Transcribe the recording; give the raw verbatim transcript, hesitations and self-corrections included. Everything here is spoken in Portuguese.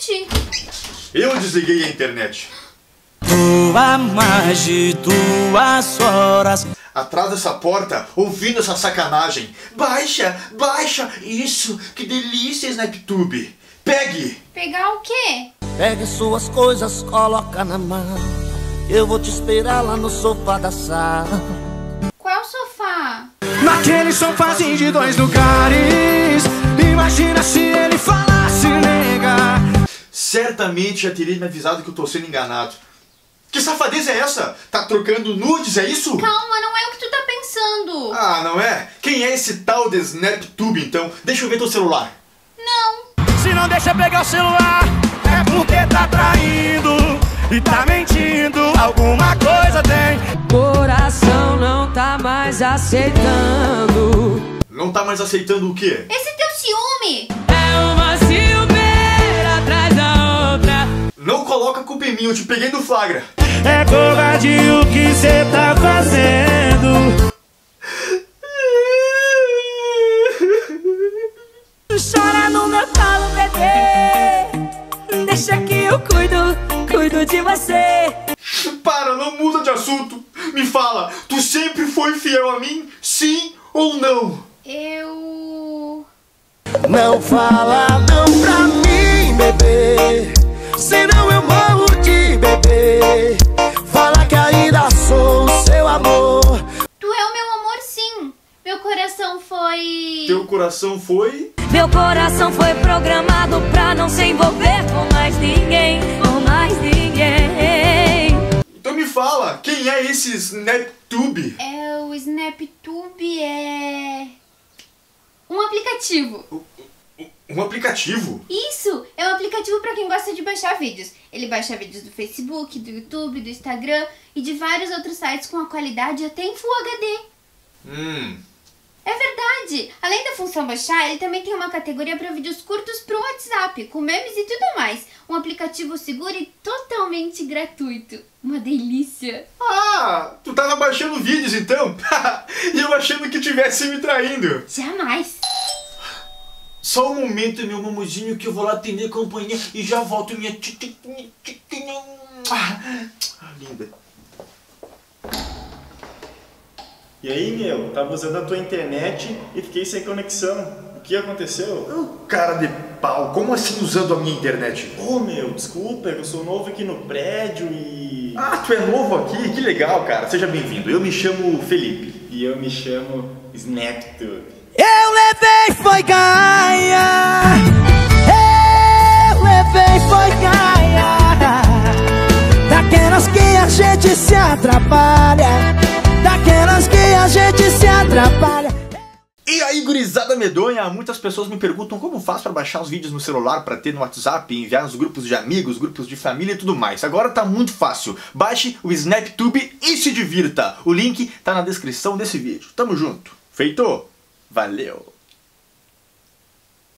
internet? Eu desliguei a internet. Tô há mais de duas horas atrás dessa porta, ouvindo essa sacanagem. Baixa, baixa, isso, que delícia, SnapTube. Pegue! Pegar o quê? Pegue suas coisas, coloca na mão. Eu vou te esperar lá no sofá da sala. Qual sofá? Naquele sofazinho de dois lugares. Imagina se ele falasse, nega. Certamente já teria me avisado que eu tô sendo enganado. Que safadeza é essa? Tá trocando nudes, é isso? Calma, não é o que tu tá pensando. Ah, não é? Quem é esse tal de SnapTube, então? Deixa eu ver teu celular. Não. Se não deixa pegar o celular, é porque tá traindo e tá mentindo. Alguma coisa tem. Coração não tá mais aceitando. Não tá mais aceitando o quê? Esse teu ciúme. É uma ciumeira atrás da outra. Não coloca a culpa em mim, eu te peguei no flagra. É covardia o que cê tá fazendo. Chora no meu colo, bebê. Deixa que eu cuido, cuido de você. Para, não muda de assunto. Me fala, tu sempre foi fiel a mim? Sim ou não? Eu... Não fala não pra mim, bebê. Senão eu morro de bebê. Fala que ainda sou o seu amor. Tu é o meu amor, sim. Meu coração foi... Teu coração foi... Meu coração foi programado pra não se envolver com mais ninguém, com mais ninguém. Então me fala, quem é esse SnapTube? É, o SnapTube é... um aplicativo. Um aplicativo? Isso! É um aplicativo pra quem gosta de baixar vídeos. Ele baixa vídeos do Facebook, do YouTube, do Instagram e de vários outros sites com a qualidade até em Full H D. Hum... É verdade! Além da função baixar, ele também tem uma categoria para vídeos curtos pro WhatsApp, com memes e tudo mais. Um aplicativo seguro e totalmente gratuito. Uma delícia! Ah, tu tava baixando vídeos então? E eu achando que tivesse me traindo. Jamais! Só um momento, meu mamuzinho, que eu vou lá atender a campainha e já volto, minha... Ah, linda. E aí, meu, tava usando a tua internet e fiquei sem conexão. O que aconteceu? Oh, cara de pau, como assim usando a minha internet? Ô, meu, desculpa, eu sou novo aqui no prédio e... Ah, tu é novo aqui? Que legal, cara. Seja bem-vindo. Eu me chamo Felipe. E eu me chamo SnapTube. Eu levei foi gaia. Eu levei foi gaia. Daquelas que a gente se atrapalha. Daquelas que a gente se atrapalha. E aí, gurizada medonha, muitas pessoas me perguntam como faz para baixar os vídeos no celular, para ter no WhatsApp, enviar nos grupos de amigos, grupos de família e tudo mais. Agora tá muito fácil. Baixe o SnapTube e se divirta. O link tá na descrição desse vídeo. Tamo junto. Feito? Valeu!